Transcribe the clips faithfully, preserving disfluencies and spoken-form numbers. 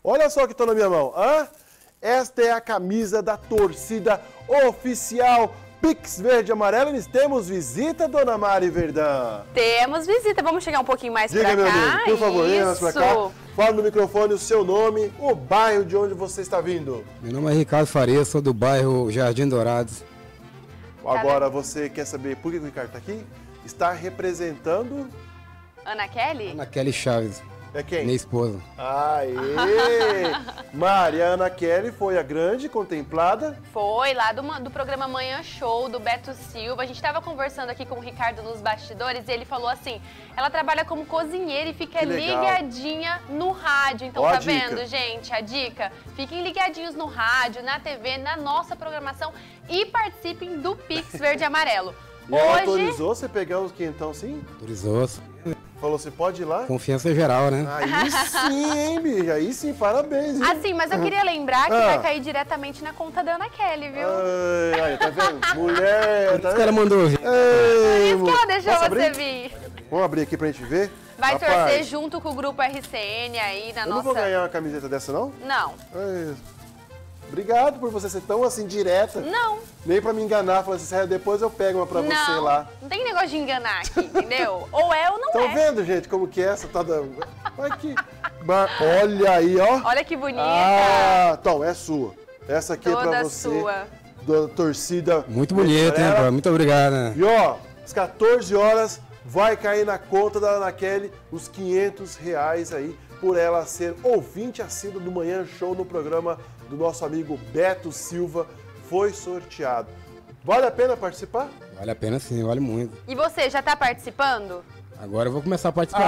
Olha só que estou na minha mão. Hã? Esta é a camisa da torcida oficial Pix Verde e Amarelo. Nós temos visita, dona Mari Verdão. Temos visita. Vamos chegar um pouquinho mais Diga, pra meu cá. amigo, por favor, venha mais pra cá. Isso. Fala no microfone o seu nome, o bairro de onde você está vindo. Meu nome é Ricardo Faria, sou do bairro Jardim Dourados. Agora, você quer saber por que o Ricardo está aqui? Está representando... Ana Kelly? Ana Kelly Chaves, É quem? minha esposa. Aê! Mari, a Ana Kelly foi a grande contemplada. Foi, lá do, do programa Manhã Show, do Beto Silva. A gente estava conversando aqui com o Ricardo nos bastidores e ele falou assim, ela trabalha como cozinheira e fica ligadinha no rádio. Então, Ó, tá a dica. vendo, gente? A dica, fiquem ligadinhos no rádio, na T V, na nossa programação e participem do Pix Verde e Amarelo. E ela Hoje... autorizou você pegar os quentão sim? Autorizou. Falou, você pode ir lá? Confiança geral, né? Aí sim, hein, bicho? Aí sim, parabéns, hein? Assim, mas eu queria lembrar que Ah. vai cair diretamente na conta da Ana Kelly, viu? Ai, aí, tá vendo? Mulher, tá Por isso que ela vendo? mandou vir. Por Ei, isso que ela deixou posso você abrir? vir. Vamos abrir aqui pra gente ver? Vai Rapaz, torcer junto com o grupo R C N aí na eu nossa... não vou ganhar uma camiseta dessa, não? Não, Ai, obrigado por você ser tão assim, direta. não, Nem pra me enganar, falar assim, depois eu pego uma pra você não. lá. Não tem negócio de enganar aqui, entendeu? Ou é ou não Estão é. vendo, gente, como que é essa tá dando? Olha aqui. Ba- Olha aí, ó. Olha que bonita. Ah, então, é sua. Essa aqui é pra Toda você. sua. Da torcida. Muito bonito, hein, Galera. pô? Muito obrigado, né? E ó, às quatorze horas vai cair na conta da Ana Kelly os quinhentos reais aí por ela ser ouvinte assíduo do Manhã Show no programa do nosso amigo Beto Silva. Foi sorteado. Vale a pena participar? Vale a pena sim, vale muito. E você, já tá participando? Agora eu vou começar a participar.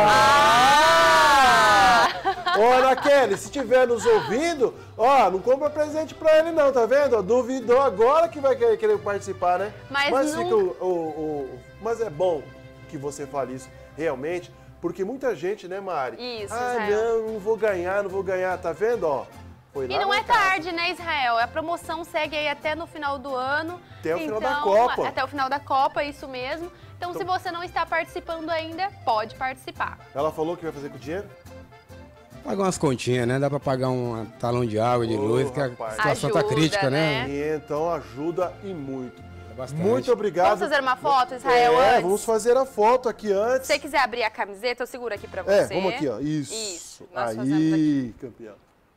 Ah! Ô, Ana Kelly, se estiver nos ouvindo, ó, não compra presente pra ele não, tá vendo? Ó, duvidou agora que vai querer, querer participar, né? Mas mas, não- fica o, o- o- mas é bom que você fale isso, realmente, porque muita gente, né, Mari? Isso, Ah, Israel. não, não vou ganhar, não vou ganhar, tá vendo, ó? Foi lá E não na é casa. tarde, né, Israel? A promoção segue aí até no final do ano. Até o final da Então, Copa. Até o final da Copa, isso mesmo. Então, se você não está participando ainda, pode participar. Ela falou que vai fazer com o dinheiro? Pagar umas continhas, né? Dá pra pagar um talão de água, de Ô, luz, que a rapaz. situação tá Ajuda, crítica, né? né? E então ajuda e muito. Bastante. Muito obrigado. Vamos fazer uma foto, Israel, É, antes? vamos fazer a foto aqui antes. Se você quiser abrir a camiseta, eu seguro aqui pra você. É, vamos aqui, ó. Isso. Isso, nós fazemos Aí, campeão.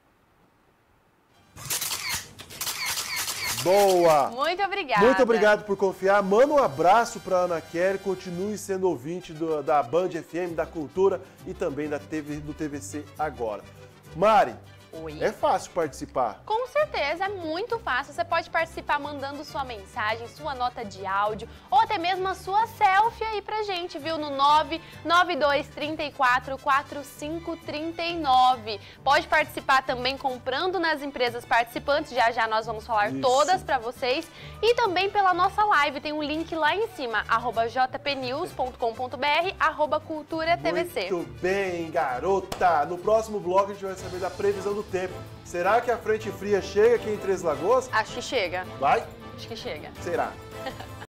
Boa! Muito obrigada. Muito obrigado por confiar. Manda um abraço para Ana Kelly. Continue sendo ouvinte do- da Band F M, da Cultura e também da T V, do T V C Agora. Mari, Oi. é fácil participar. Com certeza, é muito fácil. Você pode participar mandando sua mensagem, sua nota de áudio ou até mesmo a sua selfie aí pra gente, viu? No nove nove dois três quatro quatro cinco três nove. Pode participar também comprando nas empresas participantes, já já nós vamos falar Isso. todas pra vocês. E também pela nossa live, tem um link lá em cima, arroba j p news ponto com ponto b r, arroba cultura T V C. Muito bem, garota. No próximo bloco a gente vai saber da previsão do tempo. Será que a frente fria chega aqui em Três Lagoas? Acho que chega, Vai? acho que chega. Será?